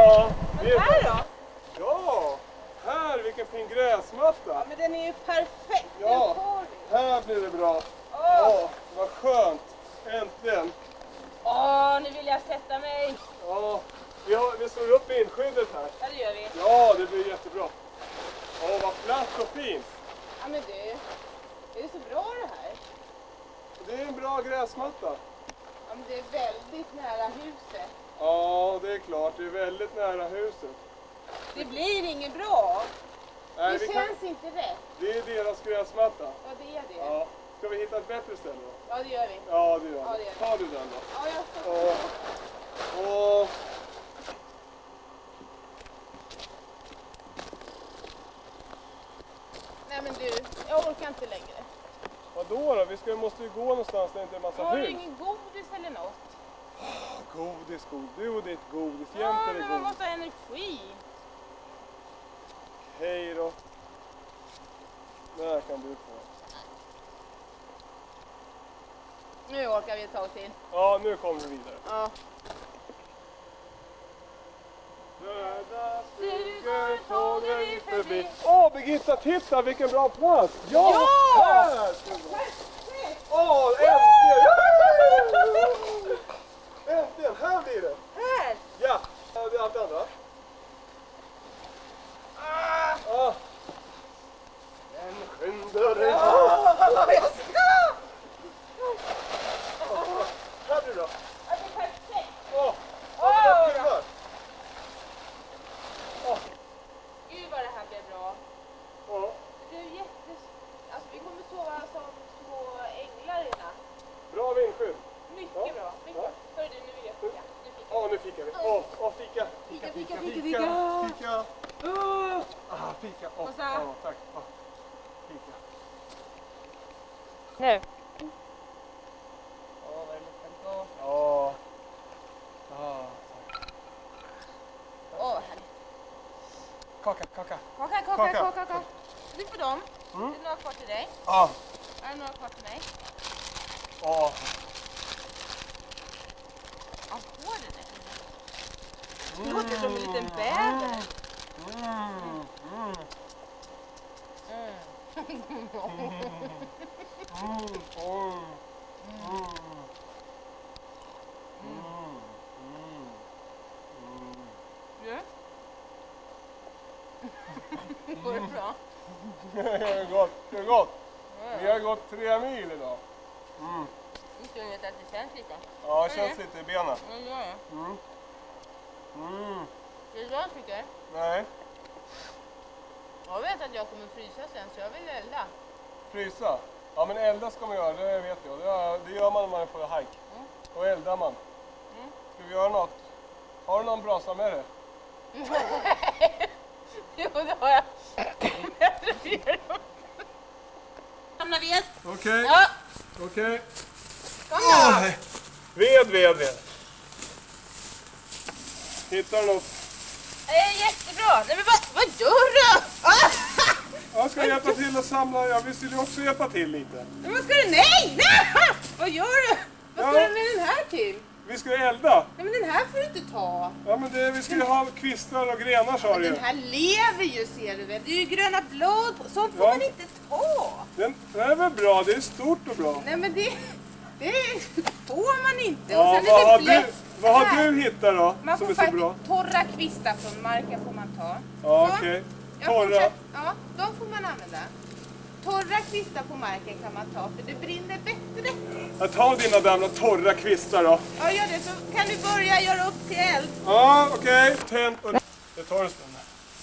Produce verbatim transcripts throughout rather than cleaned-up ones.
Ja. Men här då? Ja, här, vilken fin gräsmatta. Ja, men den är ju perfekt. Ja, här blir det bra. Åh, Ja, vad skönt. Äntligen. Åh, nu vill jag sätta mig. Ja, vi, har, vi slår upp vindskyddet här. Ja, det gör vi. Ja, det blir jättebra. Åh, vad platt och fint. Ja, men du, är det så bra det här? Det är en bra gräsmatta. Ja, men det är väldigt nära huset. Ja, det är klart. Det är väldigt nära huset. Det blir inget bra. Nej, Det vi känns kan... inte rätt. Det är deras gräsmatta. Ja, det är det. Ja. Ska vi hitta ett bättre ställe då? Ja, det gör vi. Ja, det gör Ja, det vi. gör vi. Tar du den då? Ja, jag ska. Och... och... Nej, men du, jag orkar inte längre. Vadå då? Vi ska, måste ju gå någonstans där det inte är en massa Har du hus. ingen godis eller något? Godis, godis. Du och ditt godis. Ja, Jämt är det men man godis. måste ha energi. Hej då. Där kan du få. Nu orkar vi ett tag till. Ja, nu kommer vi vidare. Ja. Röda stugor tågar vi förbi. Åh, Birgitta, titta vilken bra plats! Ja! Ja! Här! Åh, äntligen! Äntligen, här blir det! Här! Ja, det är allt andra. Ah. Men skynda dig! Ja, jag ska! Här blir det bra. Ja, det är perfekt. Åh, Åh, vad kul! Gud vad det här blev bra. Ja, Det är jättes... Alltså vi kommer sova som små änglar i natt. bra vindskydd. Mycket Ja. bra. Mycket. Ja. Hörru du, nu vill jag fika. Nu fikar Ja, nu fikar vi. Åh, åh, fika. Fika, fika, fika, fika. fika. Fika. vi. Ah, fika. Åh, Och så- ja, tack. Ah, fika. Nu. Ja, vad är det för gott? Ja. Ah, tack. Åh, vad härligt. Kaka, kaka. Kaka, kaka, Kaka. kaka, kaka. Du får dem. Mm. Är det några kvar till dig? Ja. Är det några kvar till mig? Åh. Ja, får det det? Det låter som en liten bäver. Mm. Mm. Mm. Mm. Oj. Mm. Mm. Mm. Du? Går det bra? Det är gott. Det är gott. Vi har gått tre mil idag. Mm. Nu tror jag att det känns lite. Ja, det känns lite i benen. Ja, det gör det. Mm. Mm. Det är bra tycker. Nej, Jag vet att jag kommer frysa sen så jag vill elda. frysa. Ja, men elda ska man göra, det vet jag. Det gör, det gör man när man är på hike. Mm. Då eldar man. Mm. Ska vi göra något? Har du någon brasa med dig? Jo, det har jag. Hamnar ved. Okej, Ja, okej. kom då. Ved, ved, ved. Hittar du något? Det är jättebra. Nej, men vad, vad gör du? Ah! Jag ska hjälpa till att samla. Jag vill ju också hjälpa till lite. Men vad ska du? Nej! Nej! Vad gör du? Vad ska Ja. du med den här till? Vi ska elda. Nej, men den här får du inte ta. Ja, men det, vi ska ju ha kvistar och grenar, sa du ju. Den här lever ju, ser du väl? Det är ju gröna blad. Sånt får Ja. man inte ta. Den, den är väl bra, det är stort och bra. Nej, men det, det får man inte. Ja, Och sen vad, är det har du, blött. vad har Här. du hittat då, Man som får är så faktiskt bra? torra kvistar från marken får man ta. Ja, Så. okej. Jag Torra. fortsätter- Ja, de får man använda. Torra kvistar på marken kan man ta för det brinner bättre. Jag tar dina gamla torra kvistar då. Ja, gör det så kan du börja göra upp till eld. Ja, okej. Tänd och... Det tar en stund.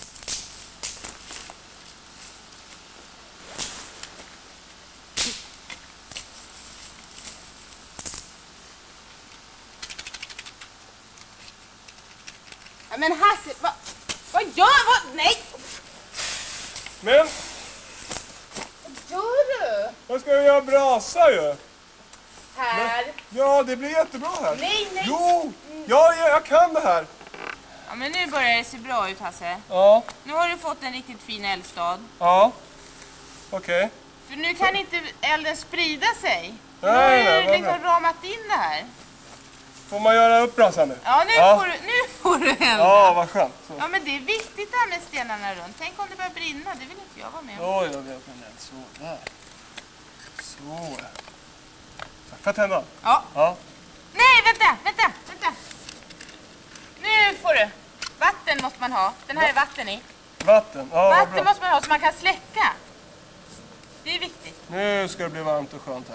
Ja, men Hasse, vad, vad gör vad? Nej! Men, Vad gör du? vad ska vi göra brasa ju? Här. Ja, det blir jättebra här. Nej, nej. Jo, ja, ja, jag kan det här. Ja, men nu börjar det se bra ut, Hasse. Ja, Nu har du fått en riktigt fin eldstad. ja. Okej. För nu kan inte elden sprida sig. Nu Nej, har nej, du vad liksom bra. ramat in det här. Får man göra upp brasan nu? Ja, nu, Ja. Får, du, nu får du hända. Ja, vad skönt. Så. Ja, men det är viktigt det här med stenarna runt. Tänk om det börjar brinna, det vill inte jag vara med om. Oj, jag vet en eld. Så där. Så. Så. Får jag tända? Ja. Ja. Nej, vänta, vänta, vänta. Nu får du. Vatten måste man ha. Den här är vatten i. Vatten? Ja, vad Vatten bra. måste man ha så man kan släcka. Det är viktigt. Nu ska det bli varmt och skönt här.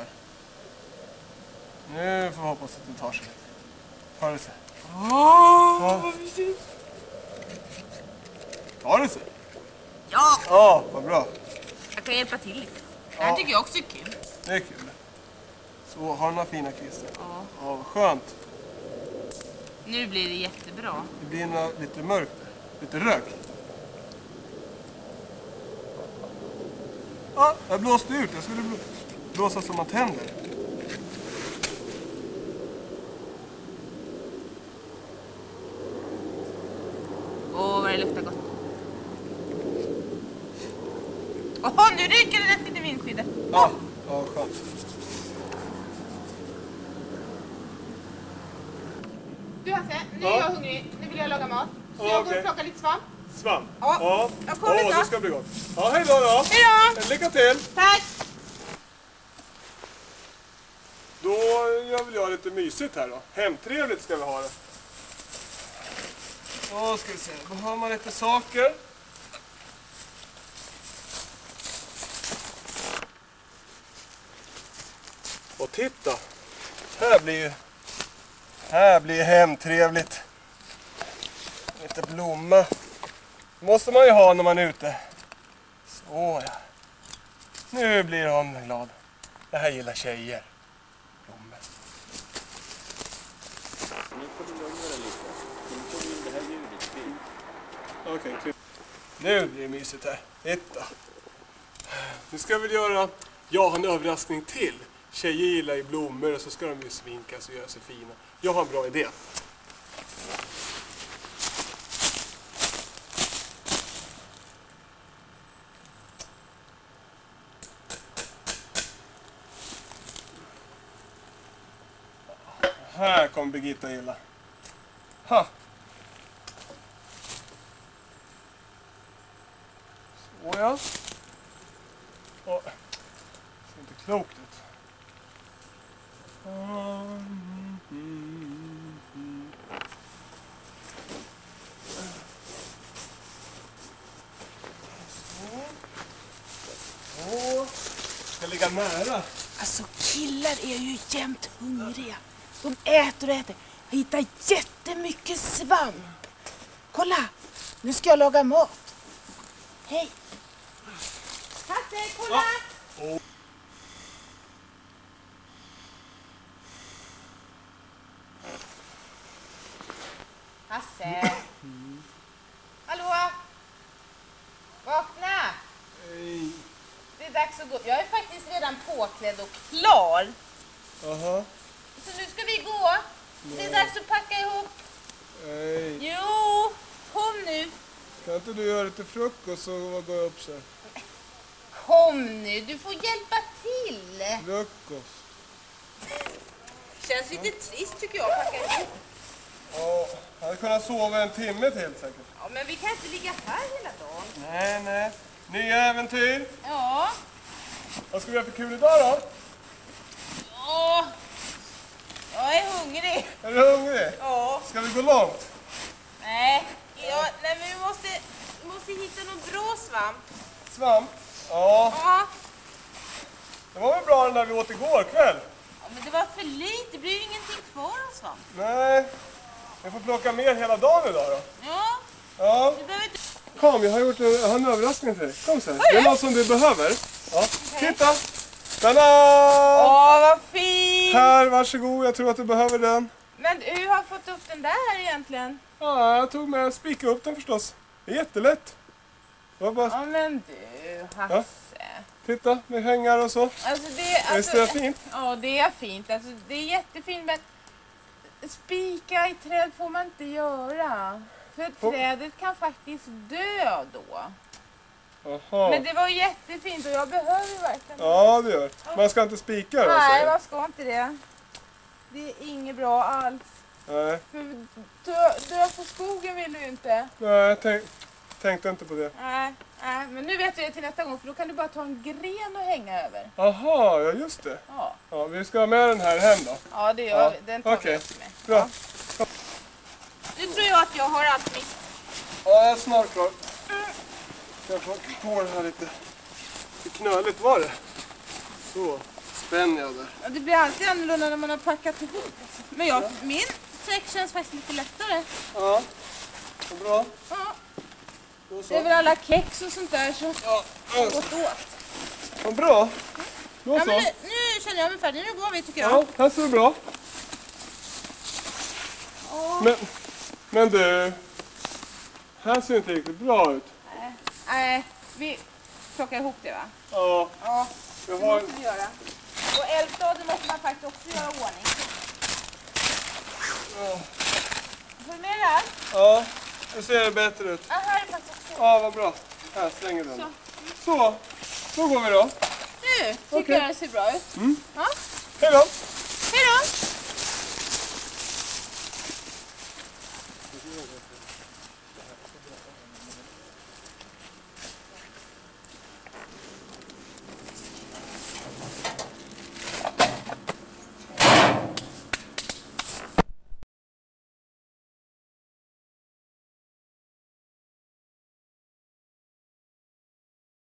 Nu får vi hoppas att det tar sig lite. Tar det sig? Åh, vad mysigt. Tar det sig? Ja, Ja, vad bra. jag kan hjälpa till lite. Det här tycker jag också är kul. Det är kul. Så, har du några fina kvistar? Ja. Ja, vad skönt. Nu blir det jättebra. Det blir några, lite mörkt, lite rök. Ja, jag blåste ut. Jag skulle blå, blåsa som man tänder. Åh, vad det luktar gott. Åh, nu ryker det rätt in i vindskyddet. Ja, ja, skönt. Du Hasse, nu är Ja. jag hungrig. Nu vill jag laga mat. Så Ja, jag går okej. och plockar lite svamp. Svamp? Ja, jag kommer Åh, snart. det ska bli gott. Ja, hej då då. Hej då! Lycka till. Tack! Då gör väl jag lite mysigt här då. Hemtrevligt ska vi ha det. Då ska vi se. Då har man lite saker. Och titta. Här blir ju... Här blir hemtrevligt. Lite blomma. Det måste man ju ha när man är ute. Så ja. Nu blir hon glad. Det här gillar tjejer. Blommor. Nu får du lugna dig lite. Nu får du in det här ljudet till. Okej, okay, nu blir det mysigt här. Titta. Nu ska vi göra... Jag har en överraskning till. Tjejer gillar ju blommor och så ska de ju sminkas och göra sig fina. Jag har en bra idé. Här kommer Birgitta gilla. Ha! Så ja. Åh, det ser inte klokt ut. Så. Så. Ska ligga nära. Alltså killar är ju jämt hungriga. De äter och äter. Jag hittar jättemycket svamp. Kolla, nu ska jag laga mat. Hej. Hasse, kolla! Oh. Hasse! Hallå? Vakna! Hej. Det är dags att gå. Jag är faktiskt redan påklädd och klar. Aha. Så nu ska vi gå. Det är dags att packa ihop. Hej. Jo, kom nu. Kan inte du göra lite frukost och gå upp så här? Kom nu, du får hjälpa till. Frukost. Känns lite trist tycker jag att packa ihop. Ja, jag hade kunnat sova en timme till säkert. Ja, men vi kan inte ligga här hela dagen. Nej, nej. Nya äventyr. Ja. Vad ska vi göra för kul idag då? Åh, jag är hungrig. Är du hungrig? Ja. Ska vi gå långt? Nej, ja, nej men vi måste, vi måste hitta någon bra svamp. Svamp? Ja, Ja. det var väl bra den där vi åt igår kväll? Ja, men det var för lite. Det blir ju ingenting kvar av svamp. Nej, vi får plocka mer hela dagen idag då. Ja, Ja, du behöver inte... kom, jag har gjort en, jag har en överraskning till dig. Kom så här. Det är något som du behöver. Ja, titta! Tada! Åh, vad fint! Här, varsågod. Jag tror att du behöver den. Men du har fått upp den där här egentligen. Ja, jag tog med spika upp den förstås. Det är jättelätt. Det var bara, Ja, men du, Hasse. titta, med hängar och så. Alltså det, alltså, Visst är det fint? Ja, det är fint. Alltså, det är jättefint, men spika i träd får man inte göra. För Får- trädet kan faktiskt dö då. Jaha. Men det var jättefint och jag behöver verkligen... Ja, det gör. Man ska inte spika då, Nej, säger man ska inte det. Det är inget bra alls. Nej, För dö, dö på skogen vill du ju inte. nej jag tänk, tänkte inte på det. Nej, nej, men nu vet jag det till nästa gång för då kan du bara ta en gren och hänga över. Aha, ja just det. Ja, Ja, vi ska ha med den här hem då. ja det gör Ja. vi. Den tar Okej. vi också med. Bra. Nu tror jag att jag har allt mitt. Ja, jag är snart klar. Jag får på det här lite, lite knöligt var det. Så, spänner jag där. Ja, det blir alltid annorlunda när man har packat ihop. Men jag, min säck känns faktiskt lite lättare. Ja, vad bra. Ja, Då så. det är väl alla kex och sånt där som Ja, har gått åt. vad bra. Då Ja, så. men nu, nu känner jag mig färdig. Nu går vi tycker jag. Ja, här ser det bra. Ja. Men, men du, här ser det inte riktigt bra ut. Nej, nej, vi plockar ihop det va? Ja, Ja, jag det har... måste vi göra. Och eldstaden måste man faktiskt också göra ordning. Ja, Får du med det här? ja, nu ser det bättre ut. Ja, här är faktiskt också. Ja, vad bra. Här, slänger den. Så. Så, då går vi då. Nu tycker Okej. jag det ser bra ut. Mm. Ja. Hej då! Hej då!